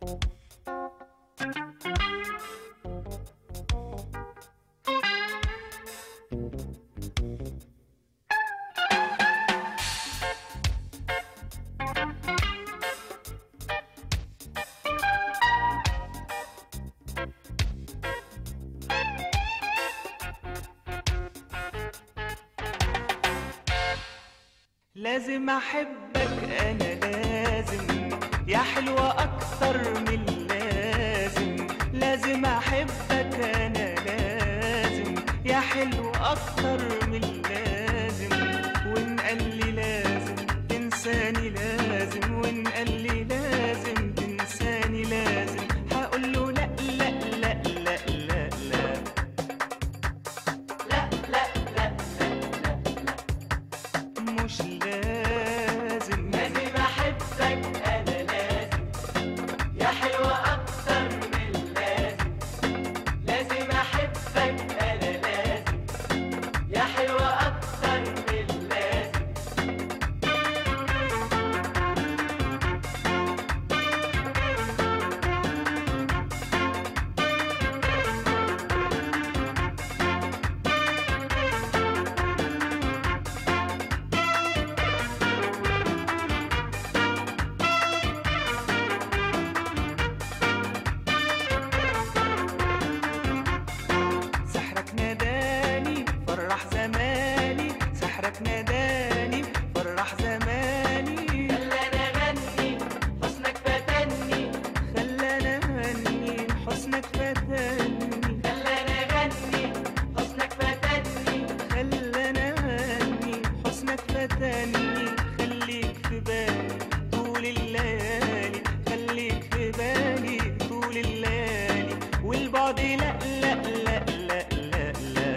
لازم احبك انا لازم يا حلوة اكتر من لازم. لازم احبك انا لازم يا حلوة اكتر من لازم. وان قال لي لازم تنساني لازم، وان قال لي لازم تنساني لازم هقول له لا لا لا لا لا لا لا لا لا مش لازم. لازم احبك انا لازم يا حلوة اكتر من لازم. لازم احبك انا لازم يا حلوة اكتر من لازم. سحرك ناداني فرح زماني، سحرك ناداني فرح زماني. خلاني اغني حسنك فتني، خلاني اغني حسنك فتني. خلاني اغني حسنك فتني. خلاني اغني حسنك فتني. خليك في بالي طول الليالي، خليك في بالي طول الليالي. والبعد لا لا لا لا لا لا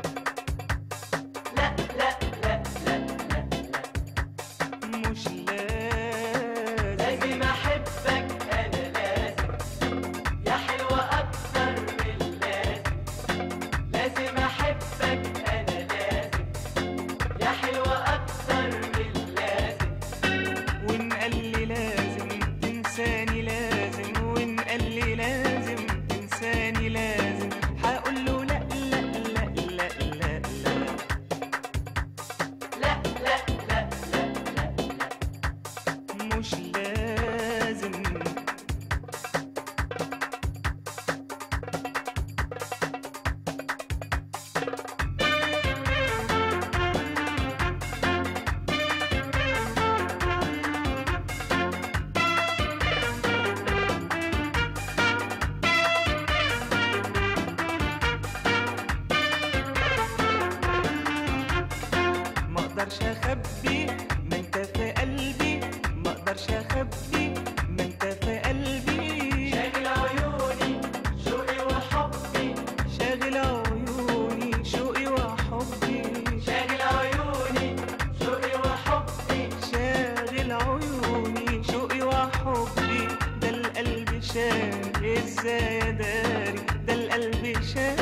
لا لا لا لا لا مش لازم. لازم احبك انا لازم يا حلوة اكتر من لازم. لازم احبك انا لازم يا حلوة اكتر من لازم. وإن قال لي لازم تنساني لازم، وإن قال لي لازم تنساني لازم هقول له لا لا لا لا لا لا لا لا لا لا لا مش لازم. مقدرش اخبي ما انت في قلبي، مقدرش اخبي ما انت في قلبي. شاغل عيوني شوقي وحبي. شاغل عيوني شوقي وحبي. شاغل عيوني شوقي وحبي. شاغل عيوني شوقي وحبي. ده القلب شاغل ازاي يا داري، ده القلب شاغل